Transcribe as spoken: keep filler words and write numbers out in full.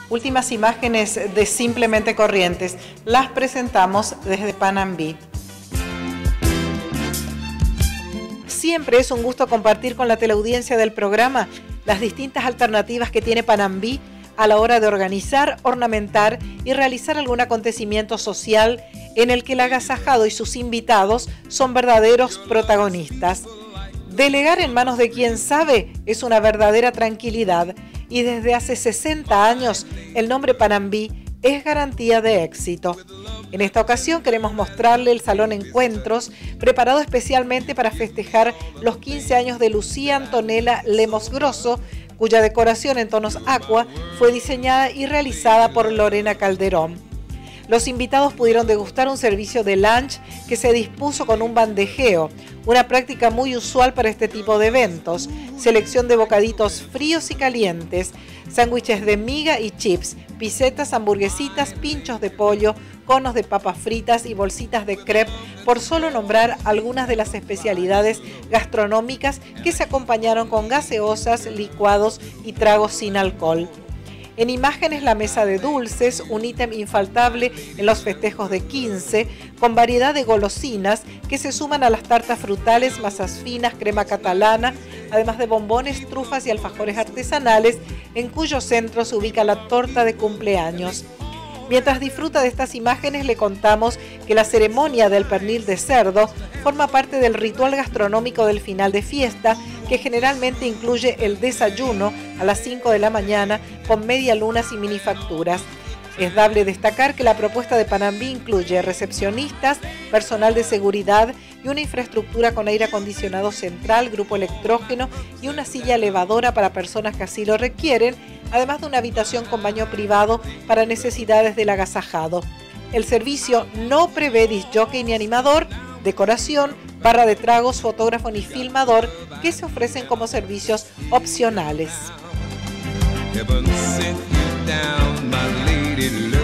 Últimas imágenes de Simplemente Corrientes. Las presentamos desde Panambí. Siempre es un gusto compartir con la teleaudiencia del programa las distintas alternativas que tiene Panambí a la hora de organizar, ornamentar y realizar algún acontecimiento social en el que el agasajado y sus invitados son verdaderos protagonistas. Delegar en manos de quien sabe es una verdadera tranquilidad y desde hace sesenta años el nombre Panambí es garantía de éxito. En esta ocasión queremos mostrarle el Salón Encuentros, preparado especialmente para festejar los quince años de Lucía Antonella Lemos Grosso, cuya decoración en tonos aqua fue diseñada y realizada por Lorena Calderón. Los invitados pudieron degustar un servicio de lunch que se dispuso con un bandejeo, una práctica muy usual para este tipo de eventos, selección de bocaditos fríos y calientes, sándwiches de miga y chips, pisetas, hamburguesitas, pinchos de pollo, conos de papas fritas y bolsitas de crepe, por solo nombrar algunas de las especialidades gastronómicas que se acompañaron con gaseosas, licuados y tragos sin alcohol. En imágenes, la mesa de dulces, un ítem infaltable en los festejos de quince, con variedad de golosinas que se suman a las tartas frutales, masas finas, crema catalana, además de bombones, trufas y alfajores artesanales, en cuyo centro se ubica la torta de cumpleaños. Mientras disfruta de estas imágenes, le contamos que la ceremonia del pernil de cerdo forma parte del ritual gastronómico del final de fiesta, que generalmente incluye el desayuno a las cinco de la mañana con medialunas y minifacturas. Es dable destacar que la propuesta de Panambí incluye recepcionistas, personal de seguridad y una infraestructura con aire acondicionado central, grupo electrógeno y una silla elevadora para personas que así lo requieren, además de una habitación con baño privado para necesidades del agasajado. El servicio no prevé disc-jockey ni animador, decoración, barra de tragos, fotógrafo ni filmador, que se ofrecen como servicios opcionales. Heaven sent you down, my lady.